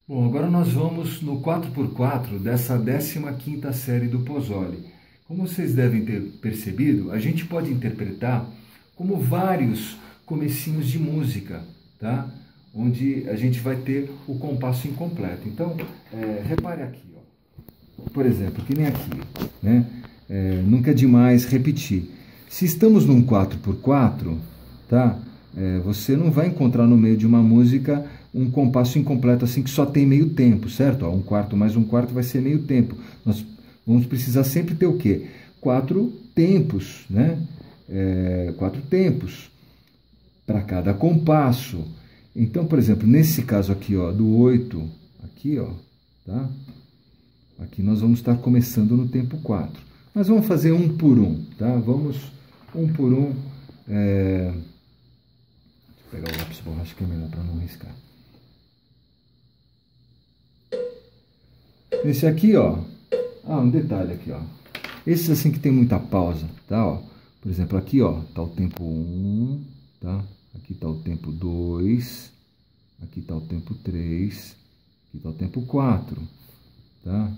Bom, agora nós vamos no 4x4 dessa 15ª série do Pozzoli. Como vocês devem ter percebido, a gente pode interpretar como vários comecinhos de música, tá? Onde a gente vai ter o compasso incompleto. Então, repare aqui, ó. Por exemplo, que nem aqui, né? Nunca é demais repetir. Se estamos num 4x4, tá? Você não vai encontrar no meio de uma música um compasso incompleto assim que só tem meio tempo, certo? Ó, 1/4 mais 1/4 vai ser meio tempo. Nós vamos precisar sempre ter o quê? 4 tempos, né? 4 tempos para cada compasso. Então, por exemplo, nesse caso aqui, ó, do 8, aqui, ó, tá? Aqui nós vamos estar começando no tempo 4. Mas vamos fazer um por um, tá? Vamos um por um. Deixa eu pegar o lápis borracha que é melhor para não riscar. Esse aqui, ó. Um detalhe aqui, ó. Esses assim que tem muita pausa, tá? Ó. Por exemplo, aqui, ó, tá o tempo 1, tá? Aqui tá o tempo 2, aqui tá o tempo 3, aqui tá o tempo 4, tá?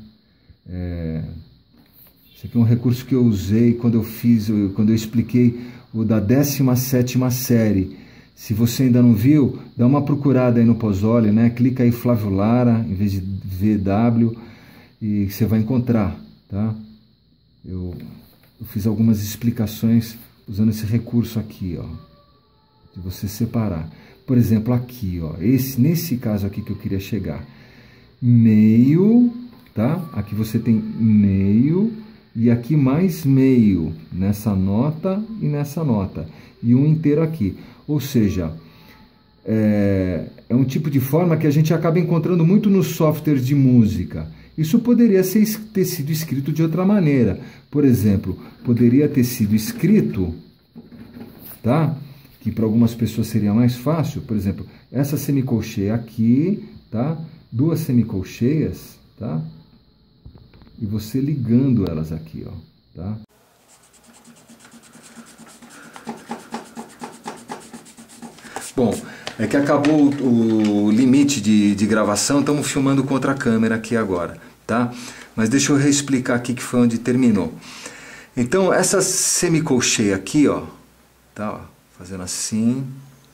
Esse aqui é um recurso que eu usei quando eu expliquei o da 17ª série. Se você ainda não viu, dá uma procurada aí no Pozzoli, né? Clica aí Flávio Lara, em vez de VW, e você vai encontrar, tá? Eu fiz algumas explicações usando esse recurso aqui, ó, de você separar. Por exemplo, aqui, ó, nesse caso aqui que eu queria chegar, meio, tá? Aqui você tem meio e aqui mais meio, nessa nota e nessa nota, e um inteiro aqui. Ou seja, é um tipo de forma que a gente acaba encontrando muito nos softwares de música. Isso poderia ter sido escrito de outra maneira. Por exemplo, poderia ter sido escrito, tá? Que para algumas pessoas seria mais fácil. Por exemplo, essa semicolcheia aqui, tá? 2 semicolcheias, tá? E você ligando elas aqui, ó, tá? Bom, é que acabou o limite de gravação, estamos filmando com outra câmera aqui agora, tá? Mas deixa eu reexplicar aqui que foi onde terminou. Então, essa semicolcheia aqui, ó, tá? Ó, fazendo assim,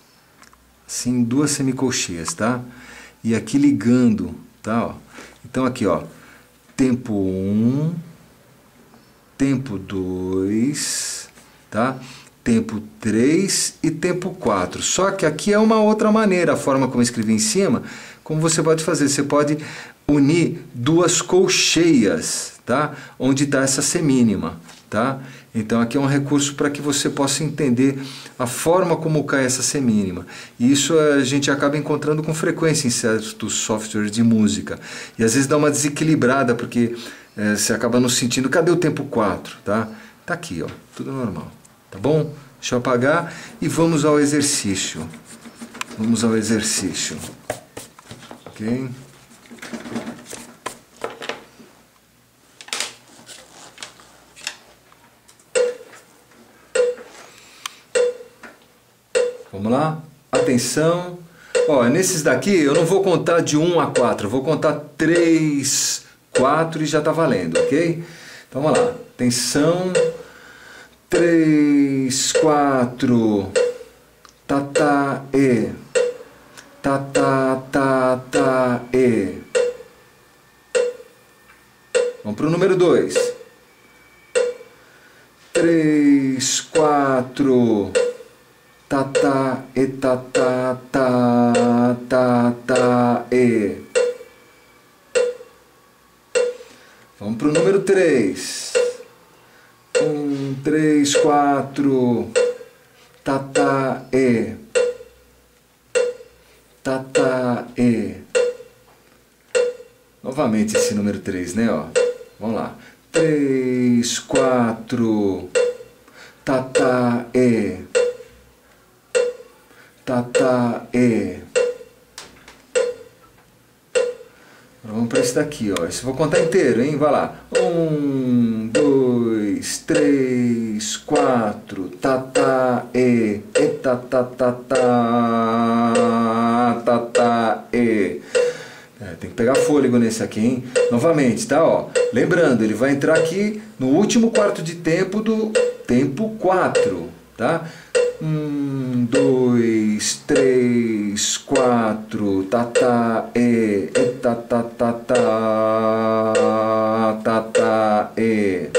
2 semicolcheias, tá? E aqui ligando, tá? Ó. Então, aqui, ó, tempo 1, tempo 2, tá? Tempo 3 e tempo 4. Só que aqui é uma outra maneira, a forma como eu escrevi em cima, como você pode fazer. Você pode unir 2 colcheias, tá? Onde está essa semínima, tá? Então aqui é um recurso para que você possa entender a forma como cai essa semínima. E isso a gente acaba encontrando com frequência em certos softwares de música. E às vezes dá uma desequilibrada, porque você acaba não sentindo, cadê o tempo 4, tá? Tá aqui, ó, tudo normal. Tá bom? Deixa eu apagar e vamos ao exercício. Vamos ao exercício. Ok? Vamos lá? Atenção. Ó, nesses daqui eu não vou contar de 1 a 4. Eu vou contar 3, 4 e já tá valendo, ok? Então vamos lá. Atenção. 3, 4, ta ta e, ta ta ta ta e. Vamos para o número 2. 3, 4, ta ta e, ta ta ta ta ta e. Vamos para o número 3. 1, 3, 4, ta ta e, ta ta e. Novamente esse número 3, né? Ó. Vamos lá. 3, 4, ta ta e, ta ta e. Vamos para esse daqui, ó. Esse eu vou contar inteiro, hein? Vai lá. 1, 2, 3, 4, ta ta e, ta ta ta ta ta ta e. Tem que pegar fôlego nesse aqui, hein? Novamente, tá? Ó, lembrando, ele vai entrar aqui no último quarto de tempo do tempo 4, tá? 1, 2, 3, 4, tá, tá, e, tá, tá, tá, tá, tá, tá, e.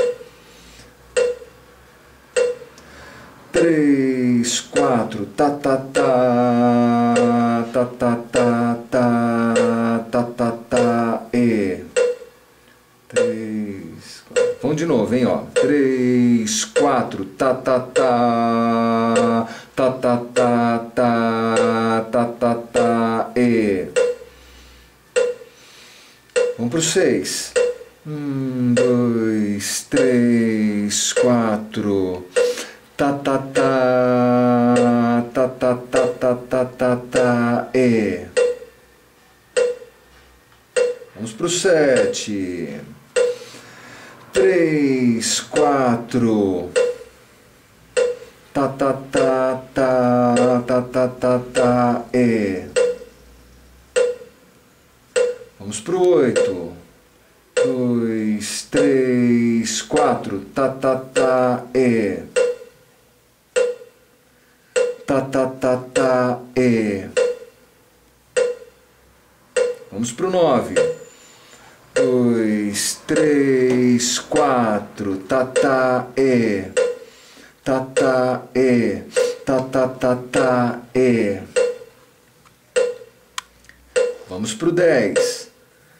3, 4, tá, tá, tá, tá, tá, tá, tá, tá, tá, tá, e. 3, 4. Vamos de novo, hein, ó. 3, 4, tá, tá, tá, tá, tá, tá, tá, tá, tá, tá, e. Vamos pro 6. 1, 2, 3, 4. Tá, tá, tá, tá, tá, tá, tá, tá, tá, tá, e. Vamos pro 7. 3, 4. Tá, tá, tá, tá, tá, tá, tá, tá, e. Vamos pro 8. 2, 3, 4. Tá, tá, tá, e. Tá, tá, tá, tá, e. Vamos pro 9. 2, 3, 4. Tá, tá, e. Tá, tá, e. Tá, tá, tá, tá, e. Vamos pro 10.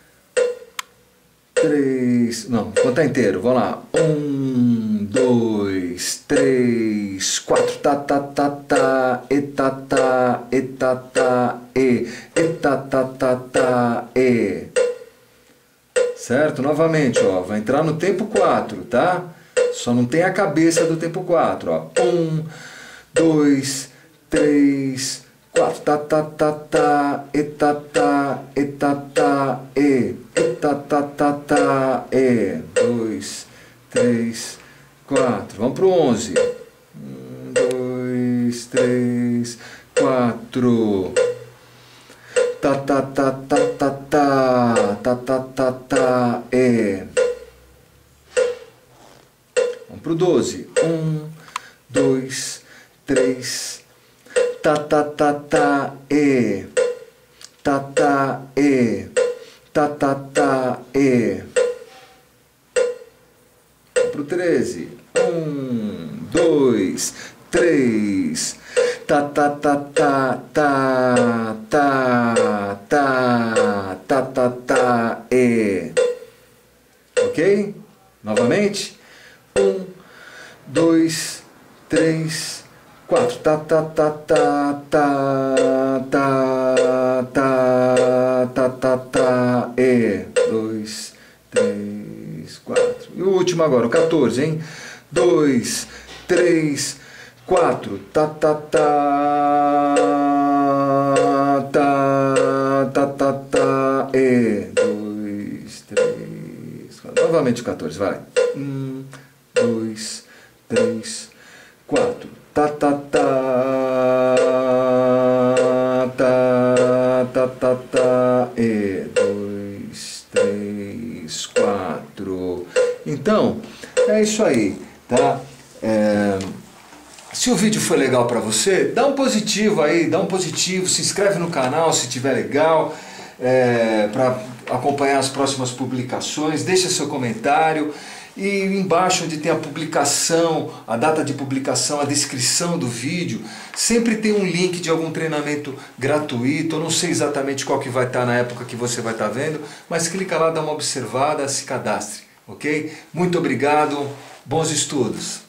3. Não, vou contar inteiro. Vamos lá. 1, 2, 3, 4. Tá, tá, tá, tá. E, tá, tá, e, tá, tá, e. E, tá, tá, tá, tá, e. Certo? Novamente, ó. Vai entrar no tempo 4, tá? Só não tem a cabeça do tempo 4, ó. 1, 2, 3, 4. Tá, tá, tá, tá. E, tá, tá, e, tá, tá, e. E, tá, tá, tá, tá, e. 2, 3, 4. Vamos pro 11. 1, 2, 3, 4. Tá, tá, tá, tá, tá, tá. Tá, tá, tá, tá, e. Vamos pro 12. 1, 2, 3. Tá, tá, tá, tá, e. Tá, tá, e. Tá, tá, tá, e. Vamos pro 13. 1, 2, 3. Tá, tá, tá, tá, tá, tá, tá, tá, tá, tá, e. Ok? Novamente. 1, 2, 3, 4. Tá, tá, tá, tá, tá, tá, tá, tá, tá, tá, e. 2, 3, 4. E o último agora, o 14, hein? 2, 3, 4. Tá, tá, tá, tá, tá, tá, tá, e. 2, 3, 4. Novamente o 14, vai. 1, 2, 3, 4. Tá, tá, tá, tá, tá, tá, tá, e. 2, 3, 4. Então, é isso aí, tá? Se o vídeo foi legal para você, dá um positivo aí, dá um positivo, se inscreve no canal se tiver legal, para acompanhar as próximas publicações, deixa seu comentário. E embaixo onde tem a publicação, a data de publicação, a descrição do vídeo, sempre tem um link de algum treinamento gratuito. Eu não sei exatamente qual que vai estar na época que você vai estar vendo, mas clica lá, dá uma observada, se cadastre, ok? Muito obrigado, bons estudos!